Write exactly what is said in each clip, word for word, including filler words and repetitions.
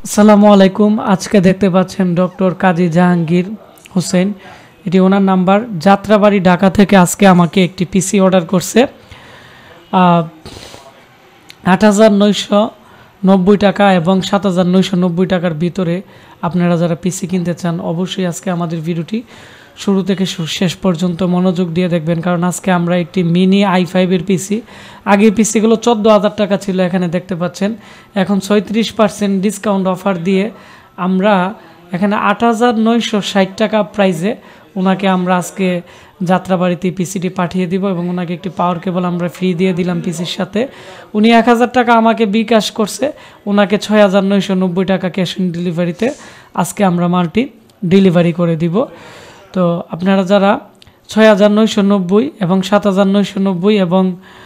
আসসালামু আলাইকুম। আজকে দেখতে পাচ্ছেন ডক্টর কাজী জাহাঙ্গীর হোসেন, এটি ওনার নাম্বার। যাত্রাবাড়ি ঢাকা থেকে আজকে আমাকে একটি পিসি অর্ডার করছে আট হাজার নয়শো নব্বই টাকা এবং সাত হাজার নয়শো নব্বই টাকার ভিতরে। আপনারা যারা পিসি কিনতে চান অবশ্যই আজকে আমাদের ভিডিওটি শুরু থেকে শেষ পর্যন্ত মনোযোগ দিয়ে দেখবেন, কারণ আজকে আমরা একটি মিনি আই ফাইভের পিসি, আগে পিসিগুলো চোদ্দো হাজার টাকা ছিল, এখানে দেখতে পাচ্ছেন এখন ছয়ত্রিশ পার্সেন্ট ডিসকাউন্ট অফার দিয়ে আমরা এখানে আট হাজার নয়শো ষাট টাকা প্রাইসে ওনাকে আমরা আজকে যাত্রাবাড়িতে পিসিটি পাঠিয়ে দিব এবং ওনাকে একটি পাওয়ার কেবল আমরা ফ্রি দিয়ে দিলাম পিসির সাথে। উনি এক হাজার টাকা আমাকে বিকাশ করছে, ওনাকে ছয় হাজার নয়শো নব্বই টাকা ক্যাশ অন ডেলিভারিতে আজকে আমরা মালটি ডেলিভারি করে দিব। তো আপনারা যারা ছয় হাজার নয়শো নব্বই এবং সাত হাজার নয়শো নব্বই এবং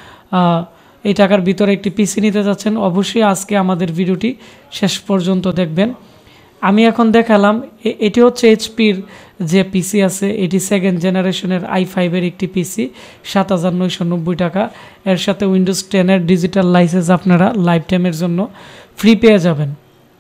এই টাকার ভিতরে একটি পিসি নিতে যাচ্ছেন অবশ্যই আজকে আমাদের ভিডিওটি শেষ পর্যন্ত দেখবেন। আমি এখন দেখালাম এটি হচ্ছে এইচপির যে পিসি আছে, এটি সেকেন্ড জেনারেশনের আই ফাইভের একটি পিসি, সাত হাজার নয়শো নব্বই টাকা। এর সাথে উইন্ডোজ টেনের ডিজিটাল লাইসেন্স আপনারা লাইফ টাইমের জন্য ফ্রি পেয়ে যাবেন।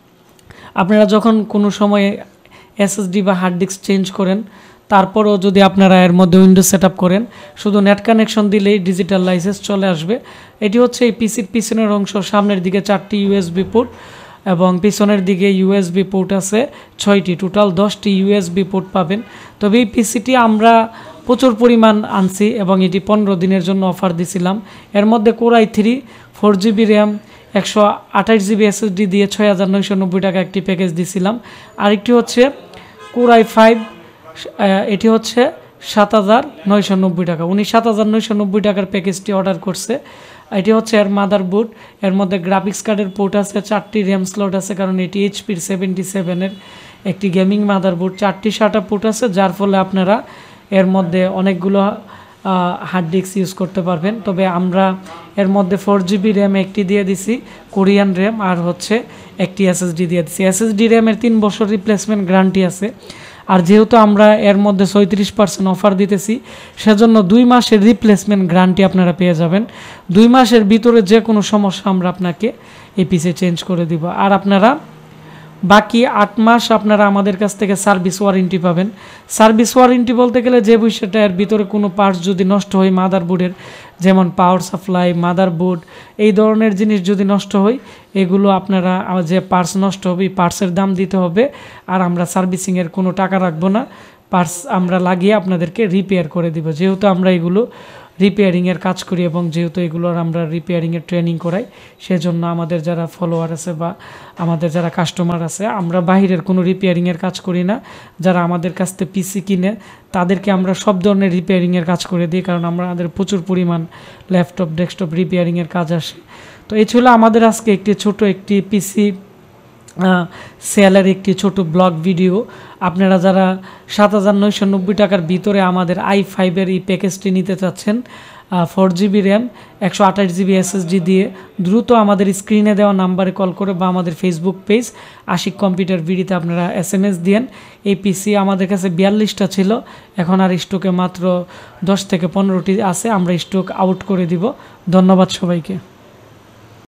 আপনারা যখন কোনো সময়ে এসএসডি বা হার্ড ডিস্ক চেঞ্জ করেন, তারপরও যদি আপনারা এর মধ্যে উইন্ডোজ সেট আপ করেন, শুধু নেট কানেকশন দিলেই ডিজিটাল লাইসেন্স চলে আসবে। এটি হচ্ছে এই পিসির পিছনের অংশ, সামনের দিকে চারটি ইউএসবি পোর্ট এবং পিছনের দিকে ইউএসবি পোর্ট আছে ছয়টি, টোটাল দশটি ইউএসবি পোর্ট পাবেন। তবে এই পিসিটি আমরা প্রচুর পরিমাণ আনছি এবং এটি পনেরো দিনের জন্য অফার দিছিলাম। এর মধ্যে core I three four GB RAM একশো আঠাশ জিবি এসএসডি দিয়ে ছয় হাজার নয়শো নব্বই টাকা একটি প্যাকেজ দিছিলাম। আরেকটি হচ্ছে কোরাই ফাইভ, এটি হচ্ছে সাত হাজার নয়শো নব্বই টাকা। উনি সাত হাজার নয়শো নব্বই টাকার প্যাকেজটি অর্ডার করছে। এটি হচ্ছে এর মাদারবোর্ড, এর মধ্যে গ্রাফিক্স কার্ডের পোর্ট আছে, চারটি র্যাম স্লট আছে, কারণ এটি এইচপির সেভেন্টি সেভেনের একটি গেমিং মাদারবোর্ড, চারটি সাটা পোর্ট আছে, যার ফলে আপনারা এর মধ্যে অনেকগুলো হার্ড ডিস্ক ইউজ করতে পারবেন। তবে আমরা এর মধ্যে ফোর জিবি র্যাম একটি দিয়ে দিছি, কোরিয়ান র্যাম, আর হচ্ছে একটি এসএসডি দিয়ে দিছি। এসএসডি র্যামের তিন বছর রিপ্লেসমেন্ট গ্যারান্টি আছে। আর যেহেতু আমরা এর মধ্যে ছয়ত্রিশ পার্সেন্ট অফার দিতেছি, সেজন্য দুই মাসের রিপ্লেসমেন্ট গ্যারান্টি আপনারা পেয়ে যাবেন। দুই মাসের ভিতরে যে কোনো সমস্যা আমরা আপনাকে এই পিসি চেঞ্জ করে দিব। আর আপনারা বাকি আট মাস আপনারা আমাদের কাছ থেকে সার্ভিস ওয়ারেন্টি পাবেন। সার্ভিস ওয়ারেন্টি বলতে গেলে যে বিষয়টা, এর ভিতরে কোনো পার্টস যদি নষ্ট হয় মাদারবোর্ডের, যেমন পাওয়ার সাপ্লাই, মাদারবোর্ড, এই ধরনের জিনিস যদি নষ্ট হয়, এগুলো আপনারা যে পার্টস নষ্ট হবে এই পার্টসের দাম দিতে হবে, আর আমরা সার্ভিসিংয়ের কোনো টাকা রাখবো না। পার্টস আমরা লাগিয়ে আপনাদেরকে রিপেয়ার করে দিব। যেহেতু আমরা এগুলো রিপেয়ারিংয়ের কাজ করি এবং যেহেতু এগুলোর আমরা রিপেয়ারিংয়ের ট্রেনিং করাই, সেজন্য আমাদের যারা ফলোয়ার আছে বা আমাদের যারা কাস্টমার আছে, আমরা বাহিরের কোনো রিপেয়ারিংয়ের কাজ করি না। যারা আমাদের কাছ থেকে পিসি কিনে তাদেরকে আমরা সব ধরনের রিপেয়ারিংয়ের কাজ করে দিই, কারণ আমরা আমাদের প্রচুর পরিমাণ ল্যাপটপ ডেস্কটপ রিপেয়ারিংয়ের কাজ আসে। তো এই ছিল আমাদের আজকে একটি ছোট একটি পিসি সেলের একটি ছোট ব্লগ ভিডিও। আপনারা যারা সাত হাজার নয়শো নব্বই টাকার ভিতরে আমাদের আই ফাইভের এই প্যাকেজটি নিতে চাচ্ছেন, ফোর জিবি র্যাম একশো আঠাশ জিবি এসএসডি দিয়ে, দ্রুত আমাদের স্ক্রিনে দেওয়া নাম্বারে কল করে বা আমাদের ফেসবুক পেজ আশিক কম্পিউটার ভিডিওতে আপনারা এস এম এস দিয়েন। এই পিসি আমাদের কাছে বিয়াল্লিশটা ছিল, এখন আর স্টকে মাত্র দশ থেকে পনেরোটি আছে, আমরা স্টক আউট করে দিব। ধন্যবাদ সবাইকে।